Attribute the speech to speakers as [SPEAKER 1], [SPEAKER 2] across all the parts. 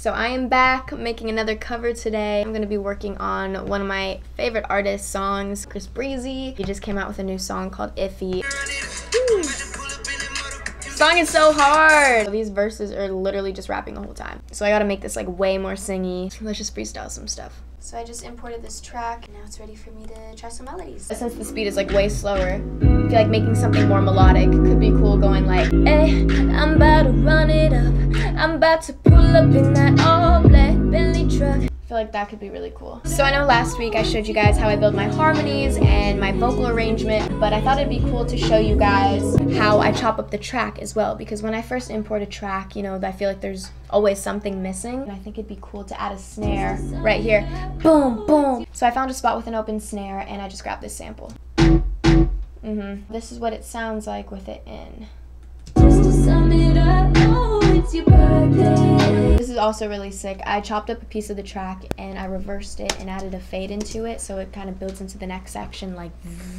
[SPEAKER 1] So I am back making another cover today. I'm going to be working on one of my favorite artists' songs, Chris Breezy. He just came out with a new song called Iffy. Woo. Song is so hard. These verses are literally just rapping the whole time. So I gotta make this like way more singy. Let's just freestyle some stuff. So I just imported this track and now it's ready for me to try some melodies. Since the speed is like way slower, I feel like making something more melodic could be cool, going like, hey, I'm about to run it up. I'm about to pull up in that all black Bentley truck. I feel like that could be really cool. So I know last week I showed you guys how I build my harmonies and my vocal arrangement, but I thought it'd be cool to show you guys how I chop up the track as well, because when I first import a track, you know, I feel like there's always something missing. And I think it'd be cool to add a snare right here. Boom, boom. So I found a spot with an open snare and I just grabbed this sample. This is what it sounds like with it in. Just to sum it up, oh, it's your birthday. This is also really sick. I chopped up a piece of the track and I reversed it and added a fade into it, so it kind of builds into the next section like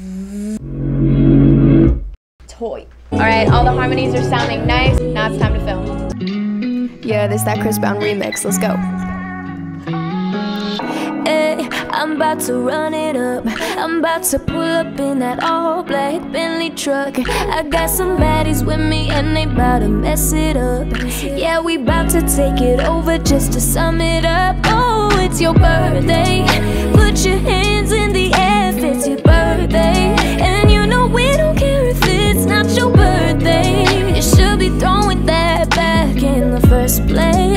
[SPEAKER 1] toy. Alright, all the harmonies are sounding nice. Now it's time to film. Yeah, this is that Chris Brown remix. Let's go. Hey, I'm about to run it up. I'm about to pull up in that all black Bentley truck. I got some baddies with me and they bout to mess it up. Yeah, we bout to take it over. Just to sum it up, oh, it's your birthday. Put your hands in the air if it's your birthday. And you know we don't care if it's not your birthday. You should be throwing that back in the first place.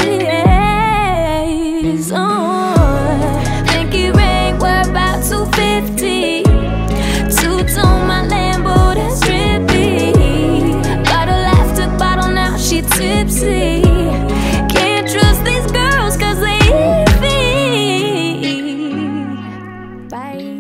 [SPEAKER 1] Oh, pinky ring, we're about 250. Two-tone my Lambo, that's drippy. Bottle after bottle, now she tipsy. Can't trust these girls cause they iffy. Bye.